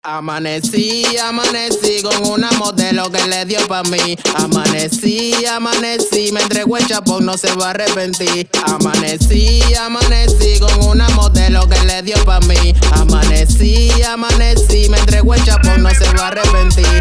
Amanecí con una modelo que le dio pa' mí. Amanecí, me entregó el chapón, no se va a arrepentir. Amanecí con una modelo que le dio pa' mí. Amanecí, me entregó el chapón, no se va a arrepentir.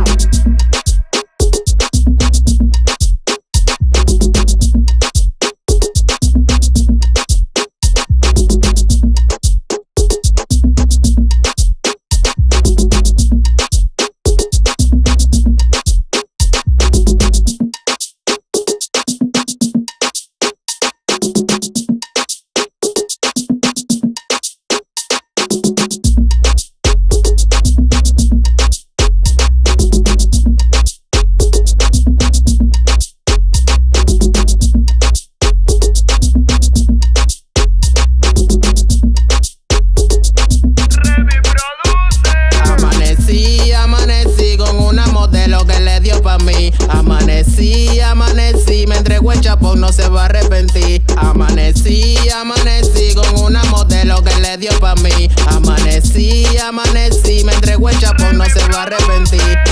Amanecí, me entregó el chapón, no se va a arrepentir. Amanecí con una modelo que le dio pa' mí. Amanecí, me entregó el chapón, no se va a arrepentir.